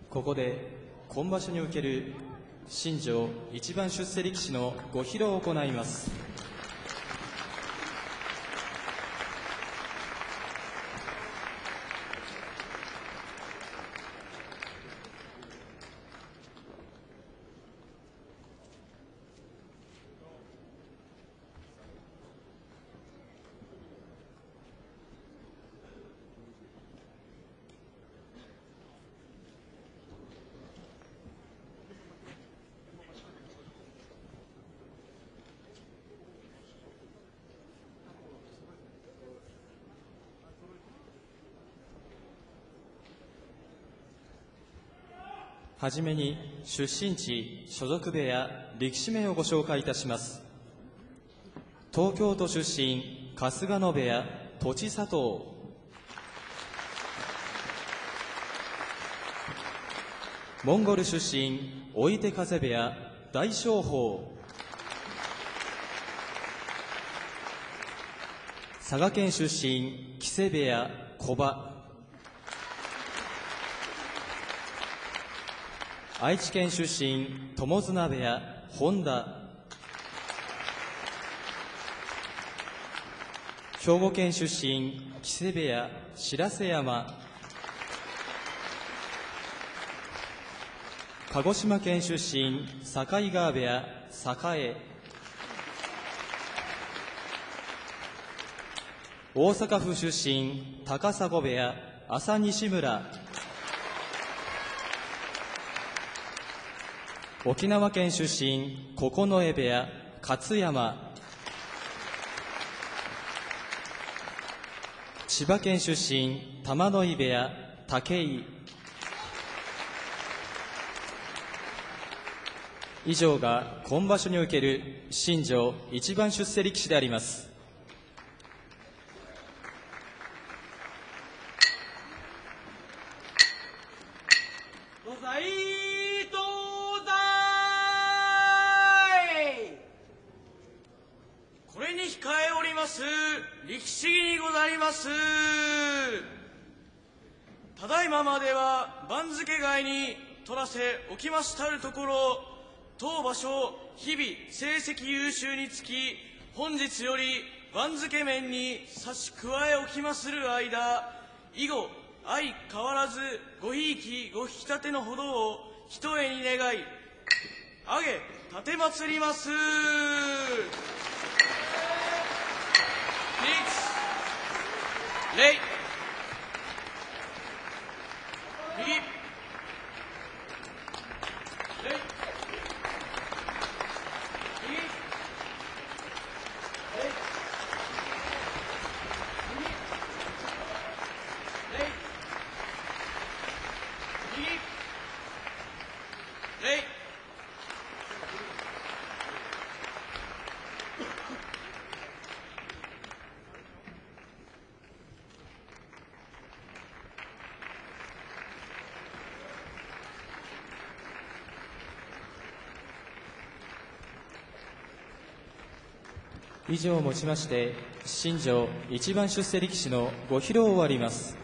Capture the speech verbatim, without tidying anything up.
ここで今場所における新庄一番出世力士のご披露を行います。はじめに出身地、所属部屋、力士名をご紹介いたします。東京都出身、春日野部屋、栃佐藤。モンゴル出身、追手風部屋、大翔鵬。佐賀県出身、木瀬部屋、小場。愛知県出身、友綱部屋、本田。兵庫県出身、木瀬部屋、白瀬山。鹿児島県出身、境川部屋、栄。大阪府出身、高砂部屋、朝西村。沖縄県出身、九重部屋、勝山。千葉県出身、玉ノ井部屋、武井。以上が今場所における新庄一番出世力士であります。 力士にございます。ただいままでは番付外に取らせおきましたるところ、当場所日々成績優秀につき、本日より番付面に差し加えおきまする間、以後相変わらずごひいきご引き立てのほどをひとえに願い、あげ立てまつります。礼。右。礼。右。礼。右。礼。右。礼。 以上をもちまして新庄一番出世力士のご披露を終わります。